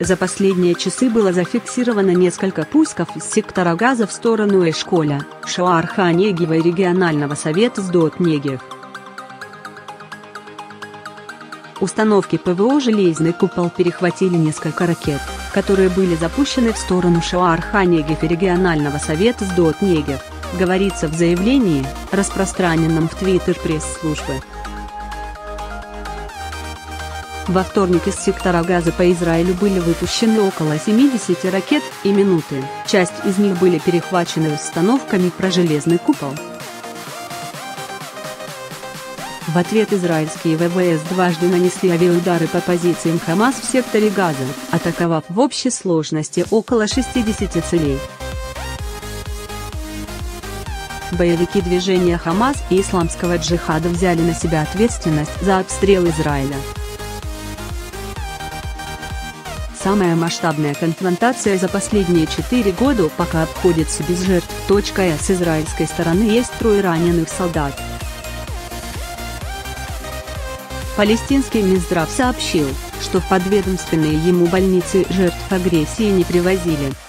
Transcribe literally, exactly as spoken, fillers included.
За последние часы было зафиксировано несколько пусков из сектора Газа в сторону Эшколя, Шоар-ха-Негева и регионального совета Сдот-Негев. Установки ПВО «Железный купол» перехватили несколько ракет, которые были запущены в сторону Шоар-ха-Негев и регионального совета Сдот-Негев, говорится в заявлении, распространенном в Твиттер пресс-службы. Во вторник из сектора Газа по Израилю были выпущены около семидесяти ракет и минуты, часть из них были перехвачены установками про «Железный купол». В ответ израильские ВВС дважды нанесли авиаудары по позициям Хамас в секторе Газа, атаковав в общей сложности около шестидесяти целей. Боевики движения Хамас и Исламского джихада взяли на себя ответственность за обстрел Израиля. Самая масштабная конфронтация за последние четыре года пока обходится без жертв. С израильской стороны есть трое раненых солдат. Палестинский Минздрав сообщил, что в подведомственные ему больницы жертв агрессии не привозили.